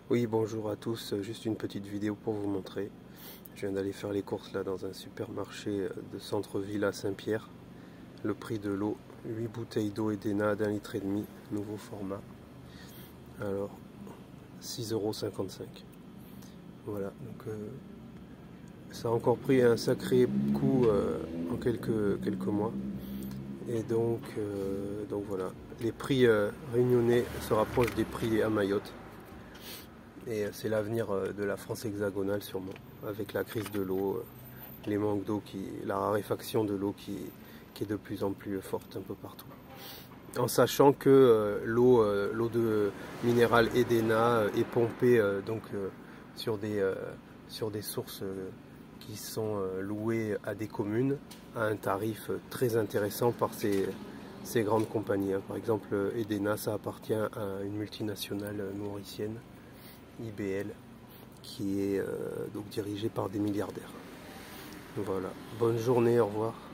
Oui, bonjour à tous, juste une petite vidéo pour vous montrer. Je viens d'aller faire les courses là dans un supermarché de centre-ville à Saint-Pierre. Le prix de l'eau, 8 bouteilles d'eau Edena d'1,5 litre, nouveau format. Alors, 6,55 €. Voilà, donc ça a encore pris un sacré coup en quelques mois. Et donc voilà, les prix réunionnais se rapprochent des prix à Mayotte. Et c'est l'avenir de la France hexagonale sûrement, avec la crise de l'eau, les manques d'eau, la raréfaction de l'eau qui est de plus en plus forte un peu partout. En sachant que l'eau de minérale Edena est pompée sur des sources qui sont louées à des communes à un tarif très intéressant par ces grandes compagnies. Par exemple, Edena, ça appartient à une multinationale mauricienne, IBL, qui est donc dirigé par des milliardaires. Voilà, bonne journée, au revoir.